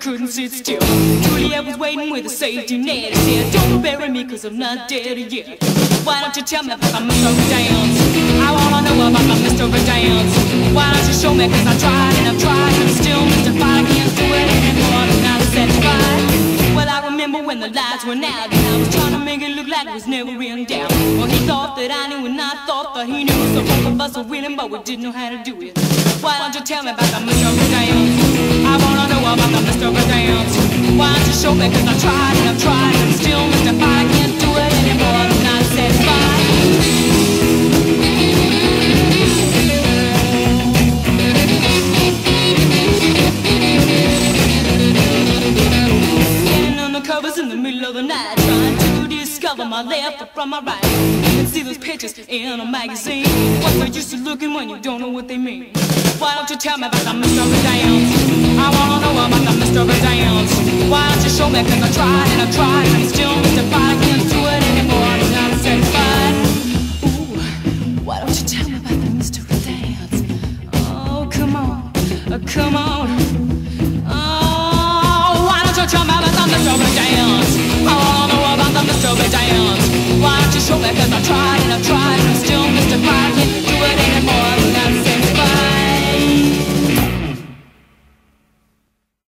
couldn't sit still. Juliet was waiting with a safety net. She said, don't bury me cause I'm not dead yet. Why don't you tell me about my Mr. Dance? I wanna know about my Mr. Dance. Why don't you show me cause I tried and I've tried and I'm still mystified. I can't do it anymore, I'm not satisfied. Well, I remember when the lights went out and I was trying to make it look like it was never in doubt. Well, he thought that I knew and I thought that he knew. So both of us were winning but we didn't know how to do it. Why don't you tell me about the Mr. Dance? I wanna know about the Mr. Dance. Why don't you show me cause I tried and I've tried and I'm still mystified. I can't do it anymore, I'm not satisfied. Covers in the middle of the night, trying to discover my left from my right. You can see those pictures in a magazine. What's the use of looking when you don't know what they mean? Why don't you tell me about the Mr. Dance? I wanna know about the Mr. Dance. Why don't you show me cause I tried and I've tried and I'm still mystified. I can't do it anymore, I'm not satisfied. Ooh, why don't you tell me about the Mr. Dance? Oh, come on, come on. Tell me about the Mr. Dance. I wanna know about the Mr. Dance. Why don't you show me cause I tried and I've tried and